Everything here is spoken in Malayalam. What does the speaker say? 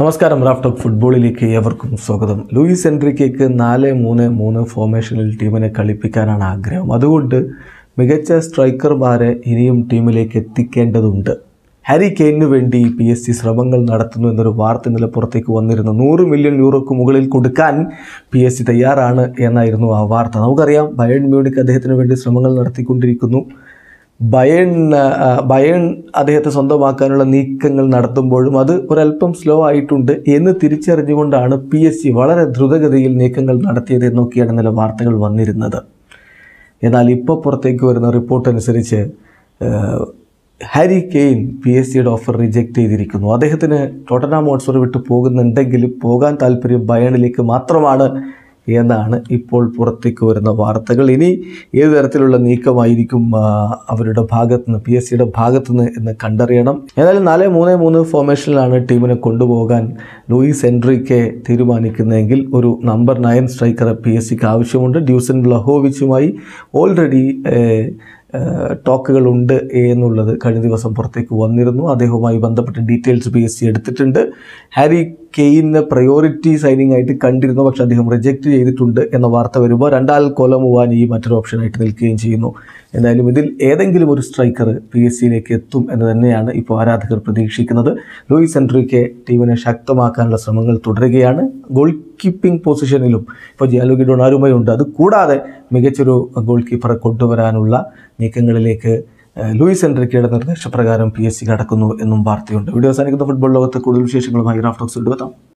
നമസ്കാരം. റാഫ് ടോക്ക് ഫുട്ബോളിലേക്ക് ഏവർക്കും സ്വാഗതം. ലൂയിസ് എൻറിക്കയ്ക്ക് 4-3-3 ഫോർമേഷനിൽ ടീമിനെ കളിപ്പിക്കാനാണ് ആഗ്രഹം. അതുകൊണ്ട് മികച്ച സ്ട്രൈക്കർമാരെ ഇനിയും ടീമിലേക്ക് എത്തിക്കേണ്ടതുണ്ട്. ഹാരി കെയ്നു വേണ്ടി PSG ശ്രമങ്ങൾ നടത്തുന്നു എന്നൊരു വാർത്ത ഇന്നലെ പുറത്തേക്ക് വന്നിരുന്നു. 100 മില്യൺ യൂറോക്ക് മുകളിൽ കൊടുക്കാൻ PSG തയ്യാറാണ് എന്നായിരുന്നു ആ വാർത്ത. നമുക്കറിയാം, ബയേൺ മ്യൂണിക്ക് അദ്ദേഹത്തിന് വേണ്ടി ശ്രമങ്ങൾ നടത്തിക്കൊണ്ടിരിക്കുന്നു. ബയേൺ അദ്ദേഹത്തെ സ്വന്തമാക്കാനുള്ള നീക്കങ്ങൾ നടത്തുമ്പോഴും അത് ഒരല്പം സ്ലോ ആയിട്ടുണ്ട് എന്ന് തിരിച്ചറിഞ്ഞുകൊണ്ടാണ് PSG വളരെ ദ്രുതഗതിയിൽ നീക്കങ്ങൾ നടത്തിയത് എന്നൊക്കെയാണ് ഇന്നലെ വാർത്തകൾ വന്നിരുന്നത്. എന്നാൽ ഇപ്പോൾ പുറത്തേക്ക് വരുന്ന റിപ്പോർട്ട് അനുസരിച്ച് Harry Kane PSG offer reject ചെയ്തിരിക്കുന്നു. അദ്ദേഹത്തിന് ടോട്ടൻഹാം ഹോട്ട്സ്പർ വിട്ട് പോകുന്നുണ്ടെങ്കിൽ പോകാൻ താല്പര്യം ബയേണിലേക്ക് മാത്രമാണ് എന്നാണ് ഇപ്പോൾ പുറത്തേക്ക് വരുന്ന വാർത്തകൾ. ഇനി ഏത് തരത്തിലുള്ള നീക്കമായിരിക്കും അവരുടെ ഭാഗത്തുനിന്ന്, PSG ഭാഗത്തുനിന്ന് എന്ന് കണ്ടറിയണം. ഏതായാലും 4-3-3 ഫോർമേഷനിലാണ് ടീമിനെ കൊണ്ടുപോകാൻ ലൂയിസ് എൻറിക്കെ തീരുമാനിക്കുന്നതെങ്കിൽ ഒരു നമ്പർ 9 സ്ട്രൈക്കറെ PSG ആവശ്യമുണ്ട്. ഡ്യൂസൻ വ്ളഹോവിച്ചുമായി ഓൾറെഡി ടോക്കുകളുണ്ട് എന്നുള്ളത് കഴിഞ്ഞ ദിവസം പുറത്തേക്ക് വന്നിരുന്നു. അദ്ദേഹവുമായി ബന്ധപ്പെട്ട ഡീറ്റെയിൽസ് PSG എടുത്തിട്ടുണ്ട്. ഹാരി കെയ്നെ പ്രയോറിറ്റി സൈനിങ് ആയിട്ട് കണ്ടിരുന്നു, പക്ഷേ അദ്ദേഹം റിജക്റ്റ് ചെയ്തിട്ടുണ്ട് എന്ന വാർത്ത വരുമ്പോൾ രണ്ടാൽ കൊലമുവാനി മറ്റൊരു ഓപ്ഷനായിട്ട് നിൽക്കുകയും ചെയ്യുന്നു. എന്തായാലും ഇതിൽ ഏതെങ്കിലും ഒരു സ്ട്രൈക്കർ PSG എത്തും എന്ന് തന്നെയാണ് ഇപ്പോൾ ആരാധകർ പ്രതീക്ഷിക്കുന്നത്. ലൂയിസ് എൻറിക്കെ ടീമിനെ ശക്തമാക്കാനുള്ള ശ്രമങ്ങൾ തുടരുകയാണ്. ഗോൾ കീപ്പിംഗ് പൊസിഷനിലും ഇപ്പോൾ ജിയാൻലുigi ഡൊണാരുമയുണ്ട്. അത് കൂടാതെ മികച്ചൊരു ഗോൾ കീപ്പറെ കൊണ്ടുവരാനുള്ള നീക്കങ്ങളിലേക്ക് ലൂയിസ് എൻറിക്കയുടെ നിർദ്ദേശപ്രകാരം PSG കടക്കുന്നു എന്നും വാർത്തയുണ്ട്. വീഡിയോ അവസാനിക്കുന്ന ഫുട്ബോൾ ലോകത്തെ കൂടുതൽ വിശേഷങ്ങളുമായി റാഫ് ടോക്സ് കൊണ്ടുവെത്താം.